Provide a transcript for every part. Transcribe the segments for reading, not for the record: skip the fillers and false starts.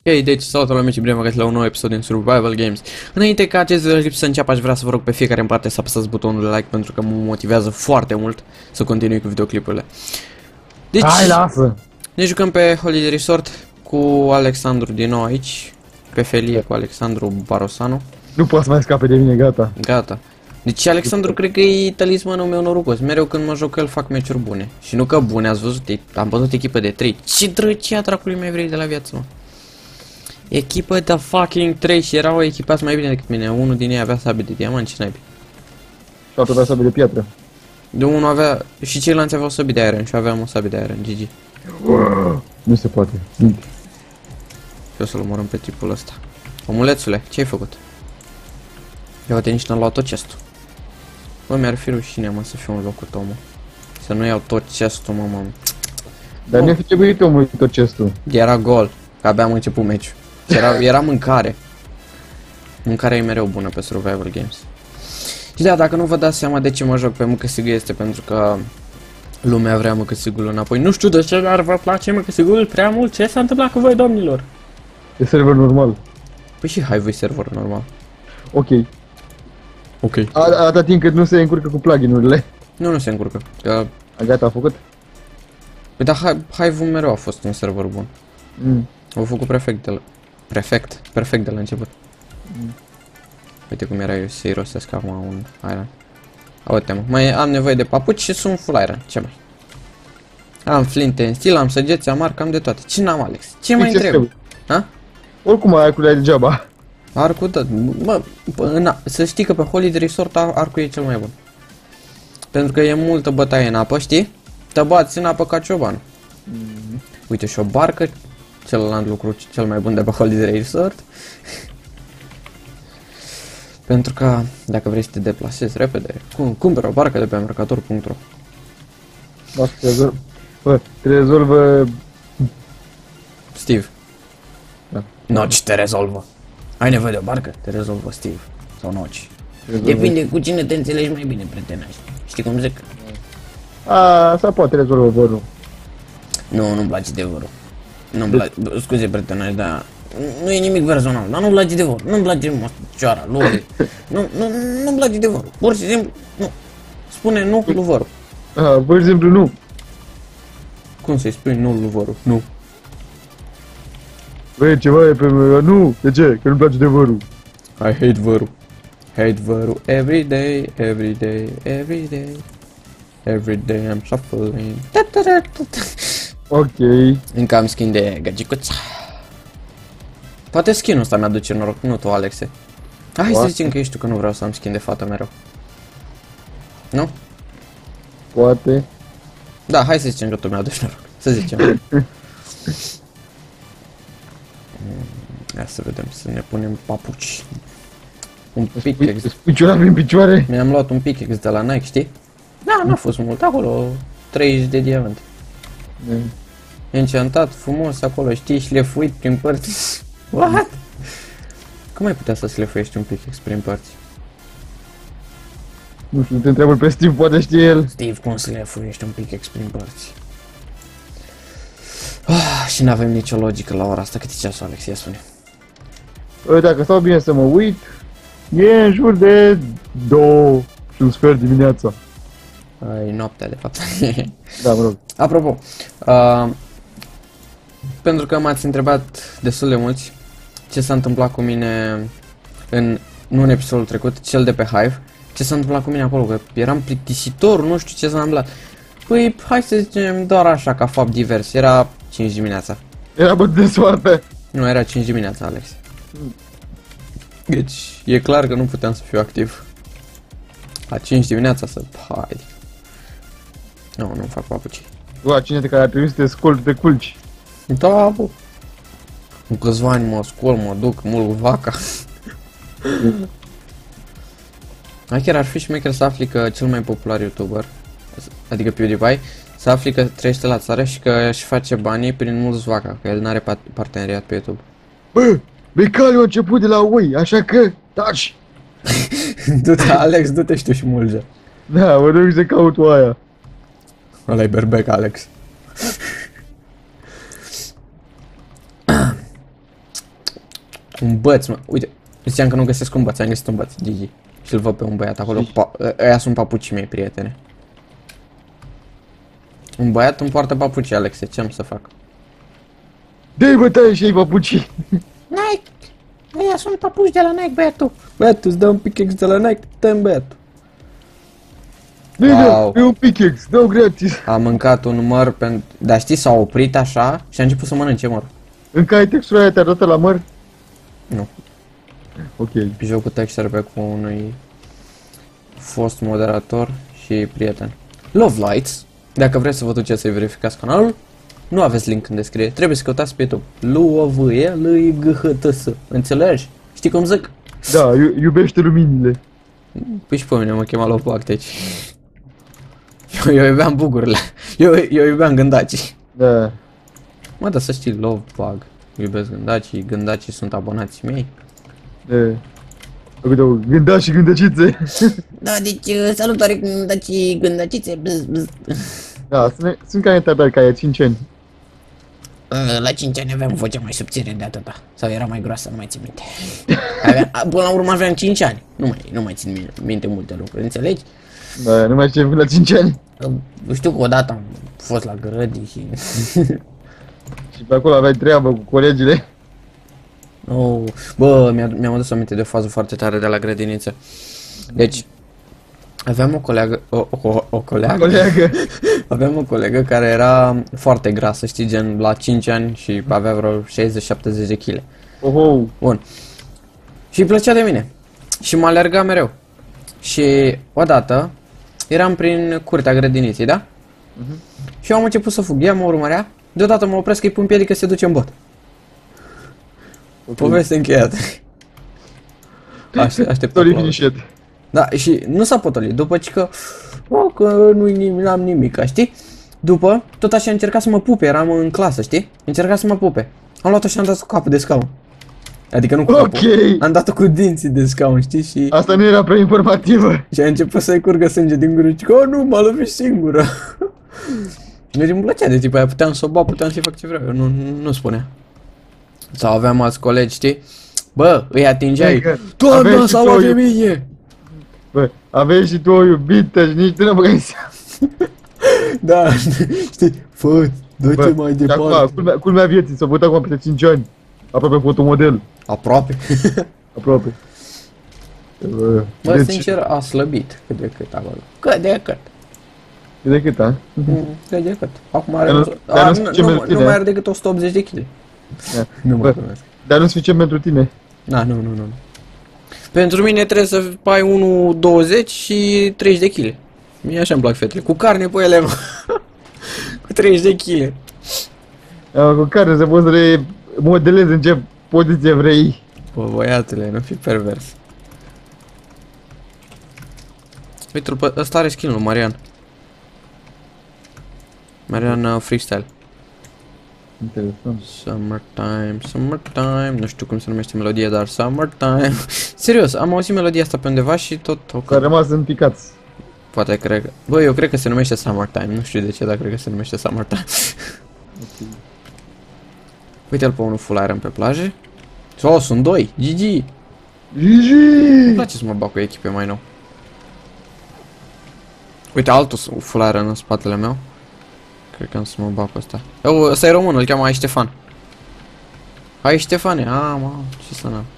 Hei, deci salut la meci, bine vă găsiți la un nou episod din Survival Games. Înainte ca acest clip să înceapă, aș vrea să vă rog pe fiecare în parte să apăsați butonul de like pentru că mă motivează foarte mult să continui cu videoclipurile. Deci, hai, lasă! ne jucăm pe Holiday Resort cu Alexandru din nou aici, pe felie cu Alexandru Barosanu. Nu poți să mai scape de mine, gata. Gata. Deci Alexandru cred că e talismanul meu norocos. Mereu când mă joc el fac meciuri bune. Și nu că bune, ați văzut, am văzut echipă de 3. Ce drăcea dracului mai vrei de la viață, mă? Echipă de fucking 3 și erau echipați mai bine decât mine. Unul din ei avea sabie de diamant, ce naibii. Și altul avea sabie de piatră. De unul avea, și ceilalți aveau sabie de iron și eu aveam o sabie de iron, GG. Nu se poate. Eu să-l omorâm pe tipul ăsta. Omulețule, ce ai făcut? Ia uite, nici n-am luat tot chestul. Bă, mi-ar fi rușine, mă, să fiu în locul tău, mă. Să nu iau tot chestul, mă. Dar mi-a fi trebuit omul tot chestul. Era gol, că abia am început meciul. Era mâncare. Mâncarea e mereu bună pe Survival Games. Și da, dacă nu vă dați seama de ce mă joc pe măcăsigul, este pentru că lumea vrea măcăsigul înapoi. Nu știu de ce, dar vă place măcăsigul prea mult. Ce s-a întâmplat cu voi, domnilor? E server normal. Păi și hai voi server normal. Ok. Ok. Atâta timp cât nu se încurcă cu plugin-urile. Nu se încurcă. Că... Gata, a făcut? Păi dar Hive mereu a fost un server bun. Mm. Au făcut perfect de la început. Uite cum era eu să-i rostesc acum un iron. Uite-mă, mai am nevoie de papuci și sunt full iron, ce mai? Am flinte în stil, am săgeți, am arc, am de toate. Ce n-am, Alex? Ce mai trebuie? Ha? Oricum arcul e degeaba. Arcul, da, să știi că pe Holiday Resort arcul e cel mai bun. Pentru că e multă bătaie în apă, știi? Te bați în apă ca cioban. Uite și o barcă, celălalt lucru cel mai bun de pe Holiday Resort. Pentru că dacă vrei să te deplasezi repede, cumpără o barcă de pe mercator.ro. Bă, te rezolvă... Steve. Da. Noci te rezolvă. Ai nevoie de o barcă? Te rezolvă Steve. Sau Noci. Depinde cu cine te înțelegi mai bine, prietena. Știi cum zic? Asta poate rezolvă vărul. Nu-mi place de vărul. Nu-mi place... Scuze, prietena, dar... Nu e nimic personal, dar nu-mi place de vărul. Nu-mi place măsticioara, lui. Nu-mi place de vărul. Pur și simplu, nu. Spune nu lui vărul. Pur și simplu nu. Cum să-i spui nu lui vărul? Nu. Băi, ceva e pe... Nu! De ce? Că nu-mi place de vărul. I hate vărul. Hate vărul every day, every day, every day. Every day I'm shuffling. Ok. Încă am skin de gagicuța. Poate skin-ul ăsta mi-aduce noroc, nu tu, Alexe. Hai să zicem că ești tu, că nu vreau să am skin de fată mereu. Nu? Poate. Da, hai să zicem că tu mi-aduci noroc. Să zicem. Ia să vedem, să ne punem papuci. Un pickaxe. Picioare prin picioare? Mi-am luat un pickaxe de la Nike, știi? Da, n-a fost mult, acolo 30 de diamante. Enchantat, frumos acolo, știi, șlefuit prin părți. What? Cum ai putea să șlefuiești un pickaxe prin părți? Nu știu, te întreabă pe Steve, poate știe el. Steve, cum șlefuiești un pickaxe prin părți? Și n-avem nicio logică la ora asta. Cât e ceasul, Alex? Ia spune. Dacă stau bine să mă uit, e în jur de 2 și un sfert dimineața. E noaptea, de fapt. Da, mă rog. Apropo, pentru că m-ați întrebat destul de mulți ce s-a întâmplat cu mine nu în episodul trecut, cel de pe Hive, ce s-a întâmplat cu mine acolo, că eram plictisitor, nu știu ce s-a întâmplat. Păi, hai să zicem doar așa, ca fapt divers, era 5 dimineața. Era bătut de soartă. Nu, era 5 dimineața, Alex. Deci, e clar că nu puteam să fiu activ. La 5 dimineața să... Hai. Nu fac papuci. Bă, cine care ar trebui să te scoli, te culci. Da, bă. În câțiva ani mă scol, mă duc, mulg vaca. Chiar ar fi șmecher să afli că cel mai popular YouTuber, adică PewDiePie, să afli că trăiește la țară și că își face banii prin mulți vaca, că el n-are parteneriat pe YouTube. Bă, becaliu a început de la oi, așa că, taci! Du-te, Alex, du-te și tu și mulge. Da, mă duc să caut oaia. Ăla-i berbec, Alex. Un băț, mă. Uite, ziceam că nu găsesc un băț, am găsit un băț, Gigi. Și-l văd pe un băiat acolo. Aia sunt papucii mei, prietene. Un băiat îmi poartă papucii, Alexe, ce am să fac? Dă-i bătaie și ei papucii. Nike! Aia sunt papuci de la Nike, băiatul. Băiatul, îți dă un pickaxe de la Nike, dă-mi băiatul. Wow. E un pickaxe, dau gratis. Am mâncat un măr pentru... Dar știi, s-a oprit așa și a început să mănânce măr. Încă ai textura aia, te-a dat la măr? Nu. Ok. Joc cu texture pe cu unui fost moderator și prieten. Love Lights. Dacă vreți să vă duceți să-i verificați canalul, nu aveți link în descriere. Trebuie să căutați pe YouTube. L-U-O-V-E-L-I-G-H-T-S. Înțelegi? Știi cum zic? Da, iubește luminile. Păi și pe mine mă chema Love Lights. Eu iubeam bugurile. Eu iubeam gândacii. Da. Mă, dar să știi, Love Bug. Iubesc gândacii, gândacii sunt abonații mei. Da. Uite, gânda și gândăcițe. Da, deci salutare gândacii, gândacițe, bzz, bzz. Da, sunt ca etabil, ca aia 5 ani. La 5 ani aveam vocea mai subțire de atâta. Sau era mai groasă, nu mai țin minte. Până la urmă aveam 5 ani. Nu mai țin minte multe lucruri, înțelegi? Da, nu mai știu la 5 ani. Știu că odată am fost la grădii și... Și pe acolo aveai treabă cu colegile. Oh, bă, mi-am adus aminte de o fază foarte tare de la grădiniță. Deci, aveam o colegă, o colegă? Aveam o colegă care era foarte grasă, știi, gen la 5 ani și avea vreo 60-70 de kg. Oh. Bun. Și îi plăcea de mine. Și mă alerga mereu. Și odată eram prin curtea grădiniței, da? Și eu am început să fug, ea mă urmărea. Deodată mă opresc, îi pun piedică, se duce în bot. Poveste încheiată. Aștept. Da, și nu s-a potolit, după ce că că n-am nimic, știi? După, tot așa încerca să mă pupe, eram în clasă, știi? Încerca să mă pupe. Am luat-o și am dat cu capul de scaun. Adică nu cu capul. Am dat-o cu dinții de scaun, știi? Și... Asta nu era prea informativă. Și a început să-i curgă sânge din gură și că, nu, m-a lovit singură. Deci îmi plăcea de tipul aia, puteam să o bag, puteam să-i fac ce vreau, eu nu spunea. Sau aveam alți colegi, știi? Bă, îi atingeai. Doamna, s-a luat de mine! Bă, aveai și tu o iubită și nici tu nu băgai seama. Da, știi, fă, dă-te mai departe. Acum, culmea vieții, s-a votat acum peste 5 ani. Aproape fotomodel. Aproape. Aproape. Bă, sincer, a slăbit cât de cât acolo. Cât de cât. Cât de cât, a? Cât de cât. Acum are... Nu mai are decât 180 de kg. Nu mă cunosc. Dar nu suficient pentru tine. Da, nu. Pentru mine trebuie să ai 1,20 și 30 de kg. Mie așa îmi plac fetele. Cu carne pe ele, mă. Cu 30 de kg. Cu carne se poți să le modelezi în ce poziție vrei. Bă, băiatule, nu fi pervers. Uite-l, ăsta are skin-ul, Marian. Marian Freestyle. Interesant. Summertime, nu știu cum se numește melodia, dar Summertime. Serios, am auzit melodia asta pe undeva și tot... A rămas împicați. Poate cred. Bă, eu cred că se numește Summertime, nu știu de ce, dar cred că se numește Summertime. Uite-l pe unul full iron pe plajă. Oh, sunt doi, GG. Îmi place să mă bag cu echipe mai nou. Uite, altul full iron în spatele meu. Cred că am să mă bag cu ăsta. Ăsta e român, îl cheamă Hai Ștefan. Hai Ștefane, mă, ce să n-am.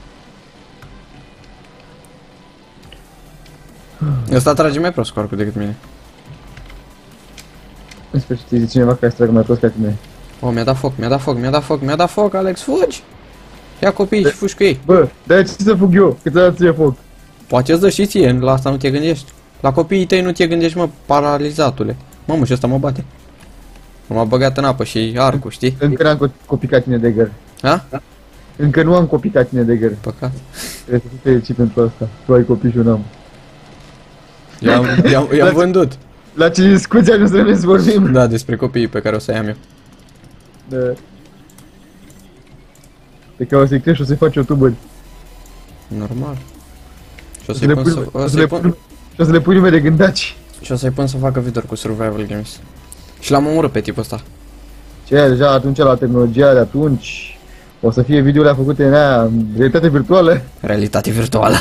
Ăsta trage mai prost scorul decât mine. În sfârșit, zice cineva care trage mai prost ca tine. Oh, mi-a dat foc, Alex, fugi! Ia copiii și fugi cu ei. Bă, dar ce să fug eu? Că ți-a dat ție foc. Poate îți dă și ție, la asta nu te gândești. La copiii tăi nu te gândești, mă, paralizatule. Mamă, și ăsta mă bate. M-a băgat în apă și arcul, știi? Încă n-am copicat tine de găr. Ha? Încă nu am copicat tine de găr. Păcat. Trebuie să fii fericit pentru asta. Tu ai copii și eu n-am. I-am vândut. La ce discuții ajung să vorbim? Da, despre copiii pe care o să-i am eu. Da. Pe care o să-i crești și o să-i faci youtuberi. Normal. Și o să le pui nume de gândaci. Și o să-i pun să facă video cu survival games. Și l-am omorât pe tipul ăsta. Ce, deja atunci la tehnologia de atunci, O să fie videoule făcute în aia, în realitate virtuală. Realitate virtuală.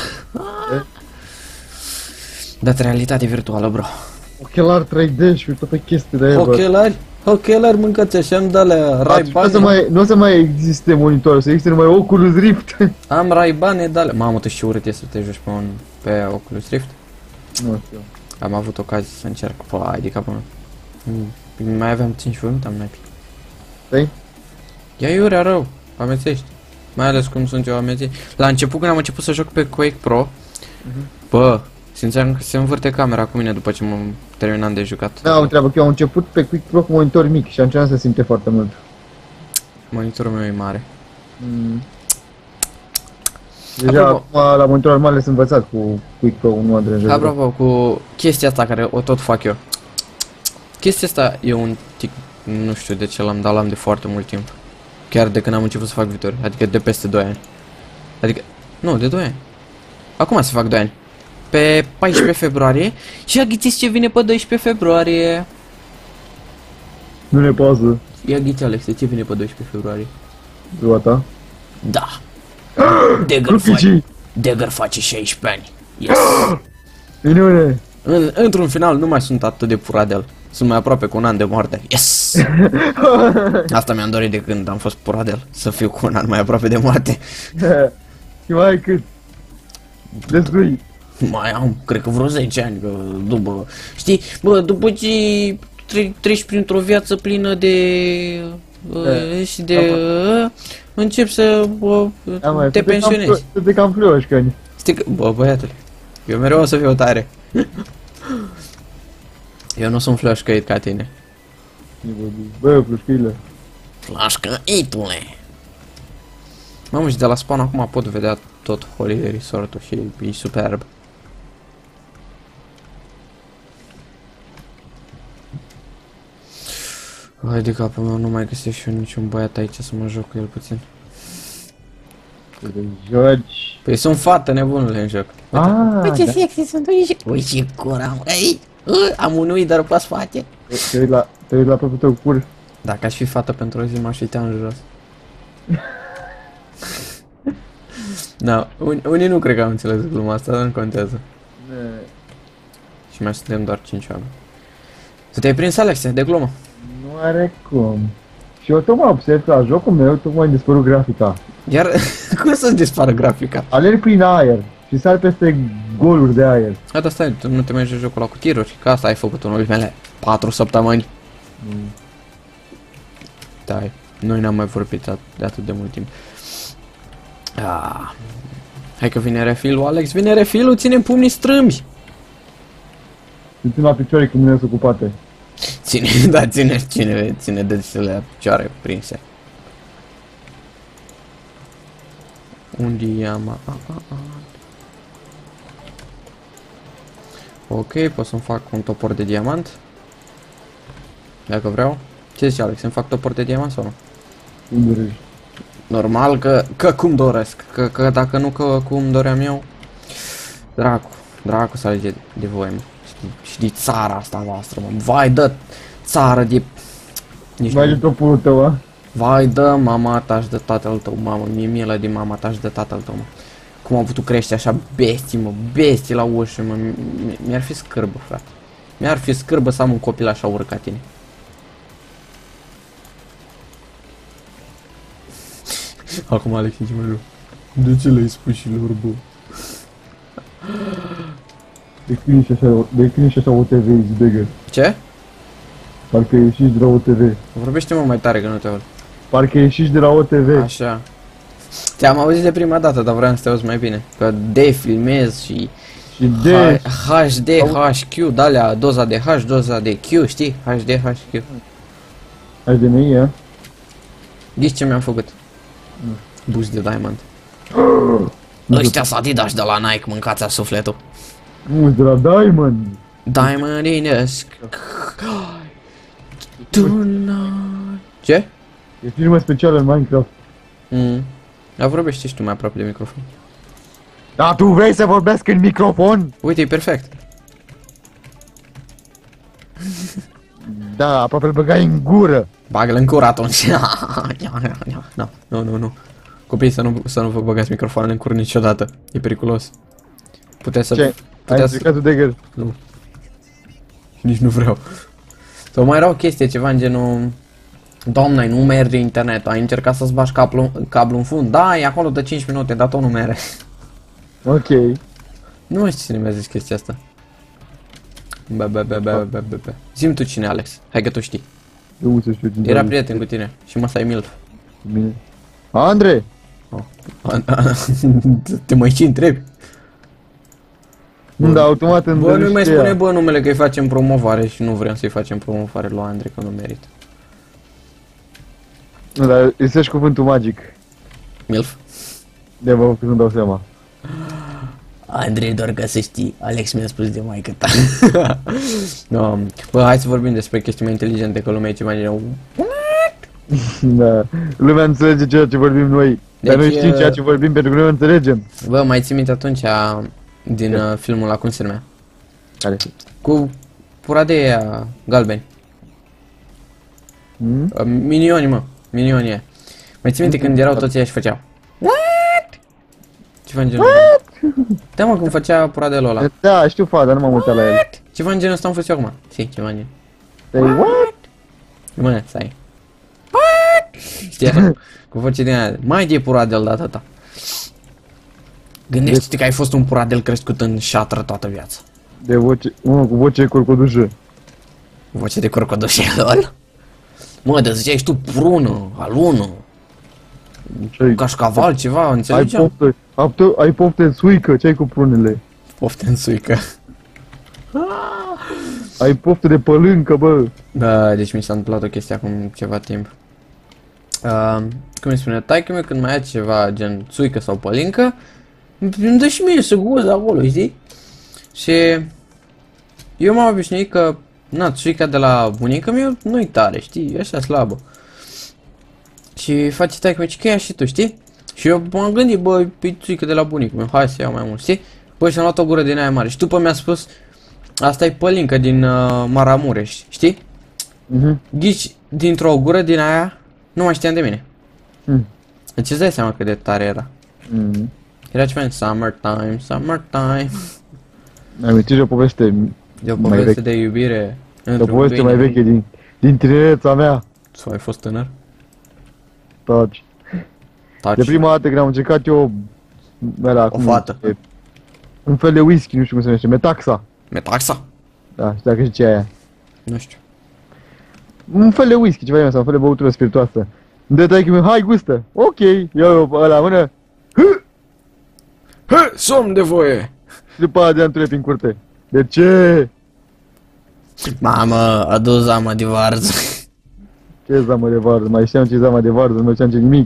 Dat realitate virtuală, bro. Ochelar 3D și toate chestiile de aia, bă. Ochelari mâncați așa-mi de-alea, Nu o să mai existe monitor, o să existe numai Oculus Rift. Am Ray-Bane de-alea. Mamă, tu și urât e să te joci pe Oculus Rift. Nu știu. Am avut ocazia să încerc. Păi, de capul meu. Mai aveam 5 minute, am naipi. Stai? Ia iurea rău, amețești. Mai ales cum sunt eu amețit. La început, când am început să joc pe Quake Pro, bă, simțeam că se învârte camera cu mine după ce mă terminam de jucat. Da, o treabă, că eu am început pe Quick Pro cu monitor mic și atunci se simte foarte mult. Monitorul meu e mare. Deja acum la monitorul mare sunt învățat cu Quick Pro, nu mă deranjează. Apropo, cu chestia asta care o tot fac eu. Chestia asta e un tic, nu știu de ce l-am, dar l-am de foarte mult timp. Chiar de când am început să fac viitor, adică de peste 2 ani. Adică, nu, de 2 ani. Acum să fac 2 ani. Pe 14 februarie și ghițiți ce vine pe 12 februarie. Nu ne pasă. Ia ghiți, Alexe, ce vine pe 12 februarie? Ziua ta? Da. Dagger face 16 ani. Yes. Minune! Într-un final nu mai sunt atât de puradel. Sunt mai aproape cu un an de moarte. Yes! Asta mi-am dorit de când am fost puradel. Să fiu cu un an mai aproape de moarte. Și mai ai cât? Destui. Mai am, cred că vreo 10 ani, că după, știi, bă, după ce treci printr-o viață plină de și de încep să te pensionezi. Să te cam flioșcăni. Știi că, bă, băiatule, eu mereu o să fiu tare. Eu nu sunt flașcăit ca tine. Bă, flușcăile. Flașcăitule. Mamă, și de la spawn acum pot vedea tot Holiday Resort-ul și e superb. Hai de capul meu, nu mai găsesc și eu niciun băiat aici să mă joc cu el puțin. Să te joci. Păi sunt fată nebunule în joc. Uite ce sexy sunt aici. Uite ce cur am. Ei, am un ui, dar pas face. Te uit la propriul tău cur. Dacă aș fi fată pentru o zi, m-aș uita în jos. Da, unii nu cred că am înțeles gluma asta, dar nu contează. Și mai suntem doar 5 oameni. Să te-ai prins, Alexe, de glumă. Nu are cum. Și eu tocmai observ că la jocul meu tocmai dispărut grafica. Iar cum să-ți dispară grafica? Alerg prin aer și sar peste goluri de aer. Asta stai, tu nu te mai joci jocul ăla cu tiruri, că asta ai făcut în ultimele 4 săptămâni. Da, noi n-am mai vorbit de atât de mult timp. Hai că vine refilul, Alex, vine refilul, ține pumnii strâmbi. Țin la picioare cu mâinile ocupate. Ține, da, ține degetele la picioare prinse. Unde i-am? Ok, pot să-mi fac un topor de diamant. Dacă vreau. Ce zici, Alex, să-mi fac topor de diamant sau nu? Cum dorești? Normal că cum doresc. Că dacă nu că cum doream eu. Dracu să alege de voi, mă. Și de țara asta voastră, mă. Vai, dă țară de... Vai de topul tău, a? Vai, dă mama ta și de tatăl tău, mamă. Mie milă de mama ta și de tatăl tău, mă. Cum am putut crește așa bestii, mă. Bestii la ușă, mă. Mi-ar fi scârbă, frate. Mi-ar fi scârbă să am un copil așa urât ca tine. Acum Alex zice, mă, de ce le-ai spus și lor, bă? Declini și așa OTV, Zidegger. Ce? Parcă ieșiți de la OTV. Vorbește mă mai tare că nu te aud. Parcă ieșiți de la OTV. Așa. Te-am auzit de prima dată, dar vreau să te auzi mai bine. Că D filmez și HD, HQ, de-alea, doza de H, doza de Q, știi? HD, HQ. HDMI, a? Ghiți ce mi-am făcut? Boost de Diamond. Ăștia s-a Adidas de la Nike, mâncați-a sufletul. Nu, de la Diamond. Diamond in the sky tonight. Ce? E filmă specială în Minecraft. Dar vorbește și tu mai aproape de microfon. Da, tu vrei să vorbesc în microfon? Uite, e perfect. Da, aproape îl băgai în gură. Bagă-l în cur atunci. Nu. Copii, să nu vă băgați microfoanele în cur niciodată. E periculos. Puteți să... Ce? Ai Puteți încercat tu, Dagger? Nu. Nici nu vreau. Sau mai era o chestie, ceva în genul... Doamne, nu merge internet, ai încercat să-ți bagi cablu în fund? Da, e acolo de 5 minute, dar tot nu mere. Ok. Nu mai știu cine mi-a zis chestia asta. Bă. Zi-mi tu cine, Alex. Hai că tu știi. Eu să știu cine. Era prieten cu tine și Masai Milf. Bine. Andre! Te mai și întrebi? Da, automat îmi Bă, nu mai dă spune bă numele că îi facem promovare și nu vrem să-i facem promovare lui Andre că nu merită. Nu, dar îi cuvântul magic. Milf? De mă, că nu dau seama. Andre, doar ca să știi, Alex mi-a spus de maică ta. No. Bă, hai să vorbim despre chestii mai inteligente, că lumea e ceva din nou. Da, lumea înțelege ceea ce vorbim noi. Dar Deci, noi știm ceea ce vorbim pentru că noi înțelegem. Bă, mai ții minte atunci din filmul ăla, cum se numea? Care? Cu puradei aia galbeni. Minioni, mă. Minionii aia. Mai ții minte când erau toți ăia și făceau What? Ceva în genul Da, mă, cum făcea puradelul ăla. Da, știu fa, dar nu m-am uitat la el. Ceva în genul ăsta am fost eu acum. Si, ceva în genul. Say what? Mă, stai. What? Știi așa? Cu voce din aia. Mai de puradel data ta. Gândește-te că ai fost un puradel crescut în șatră toată viața. De voce, cu voce curcodușă. Cu voce de crocodoshe, lol. Mă, de ziceai și tu prună, alună, cașcaval, ceva, înțelegeam? Ai poftă în suică, ce ai cu prunele? Poftă în suică. Ai poftă de pălâncă, bă. Da, deci mi s-a întâmplat o chestie acum ceva timp. Cum îi spune, taică meu când mai ia ceva gen țuică sau pălincă, îmi dă și mie să guz acolo, știi? Și eu m-am obișnuit că, na, țuica de la bunica mea nu-i tare, știi, e așa slabă. Și face taică meu, că ia și tu, știi? Și eu m-am gândit, bă, pe țuică de la bunica mea, hai să iau mai mult, știi? Băi, și-am luat o gură din aia mare și după mi-a spus, asta e pălincă din Maramureș, știi? Ghici dintr-o gură din aia, nu mai știam de mine. Deci îți dai seama cât de tare era. Era ceva în summertime, summertime. Ai amintit o poveste. De o poveste de iubire. O poveste mai veche din tinereța mea. Sau ai fost tânăr? Taci. De prima dată când am încercat eu o fată. Un fel de whisky, nu știu cum se numește, Metaxa. Metaxa? Da, știu dacă știi ce e aia. Nu știu. Un fel de whisky, ceva de asta, un fel de băutură spiritoasă. De taică meu, hai gustă. Ok, eu ăla mână. Somn de voie! Și după aia de-am prin curte. De ce? Mamă, adu zama de varză. Ce zamă de varză? Mai știam ce zamă de varză, nu mai știam ce nimic.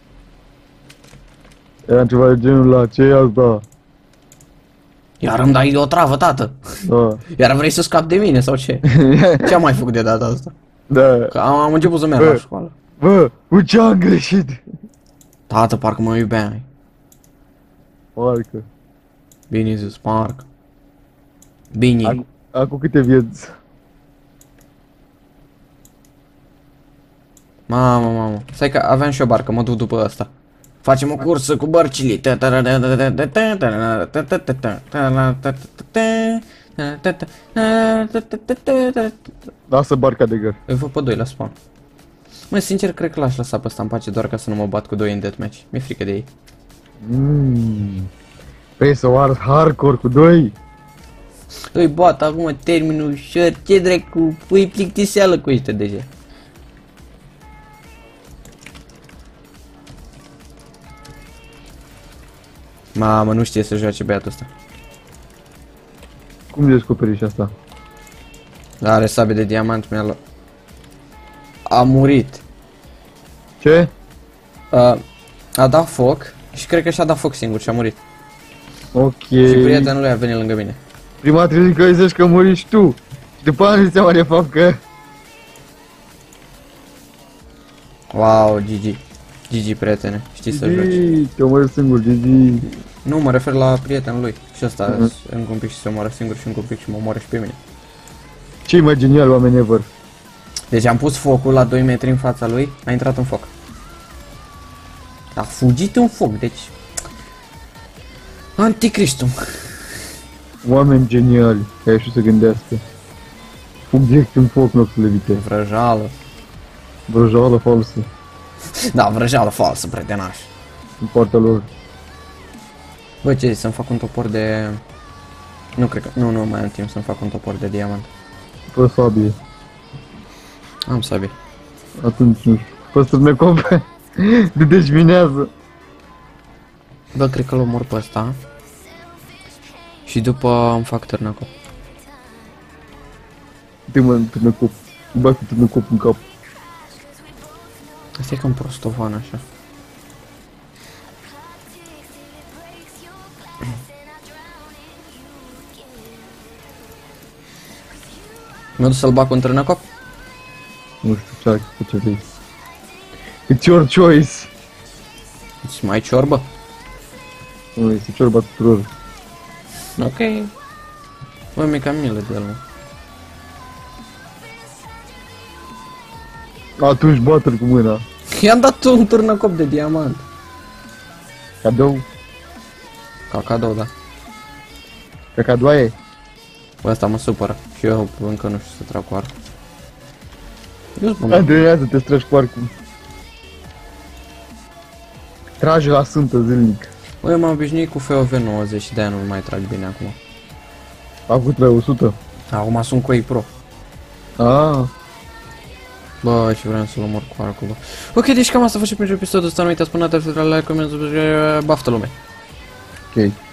Era ceva de genul la ce e asta? Iar îmi dai de o travă, tată. Da. Iar vrei să scapi de mine sau ce? Ce am mai făcut de data asta? Da. Că am început să merg la școală. Bă, cu ce am greșit? Tată, parcă mă iubeai. Parcă. Bine zis, parcă. Bine. Acum câte vieți? Mamă. Stai că aveam și o barcă, mă duc după asta. Facem o cursă cu bărcile. Lasă barca de găr. Îi văd pe 2 la spawn. Mă, sincer, cred că l-aș lăsa pe ăsta în pace doar ca să nu mă bat cu 2 în deathmatch. Mi-e frică de ei. Vrei să o ars hardcore cu 2? Îi bat acum terminul ușor, ce dracu, îi plictiseală cu ăștia deja. Mamă, nu știe să joace băiatul ăsta. Cum descoperi și asta? Are sabie de diamant, mi-a luat. A murit. Ce? A dat foc și cred că și-a dat foc singur și a murit. Ok. Și prietenul lui a venit lângă mine. Prima trebuie că îi zici că muri și tu. Și după aia nu seama de fapt că... Wow, GG. GG, prietene, știi să joci. Te omori singur, GG. Nu, mă refer la prietenul lui. Și ăsta încă un pic și se omoară singur și încă un pic și mă omoară și pe mine. Ce-i mai genial, oameni ever? Deci am pus focul la 2 metri în fața lui, a intrat în foc. A fugit în foc, deci... Anticristul. Oameni geniali, care și să gândească. Fug direct în foc, nu să levite. Vrăjală. Vrăjală falsă, Da, vrăjală falsă, prietenaș. în partea lor. Bă, ce zici, să-mi fac un topor de... Nu cred că... Nu mai am timp să-mi fac un topor de diamant. Fă sabie. Am sabie. Atunci nu știu. Păstră ne compre. De dejminează. Bă, cred că-l omor pe ăsta. Și după îmi fac târnăcop. Uite-mă, târnăcop. Îmi bag cu târnăcop în cap. Asta e cam prostovan așa. Mi-a dus să-l bag cu un târnăcop? Nu știu ce ar fi ce vrei. It's your choice. Îți mai ciorbă? Nu, este ciorba tuturor. Ok. Bă, mi-e cam milă de el, mă. Atunci bată-l cu mâna. I-am dat un târnăcop de diamant. Cadou. Ca cadou, da. Ca cadoaie. Bă, asta mă supără. Și eu încă nu știu să trag cu arc. Eu spun, Antrenează, te stragi cu arcul. Trage la sântă zilnic. bă, eu m-am obișnuit cu FOV 90 și de-aia nu mai trag bine acum. A avut la 100. Acum sunt cu ei pro. Ah. Bă, și vreau să-l omor cu arcul, bă. Ok, deci cam asta face pentru episodul ăsta. Nu uitați, până data, like, comentă, baftă lume. Ok.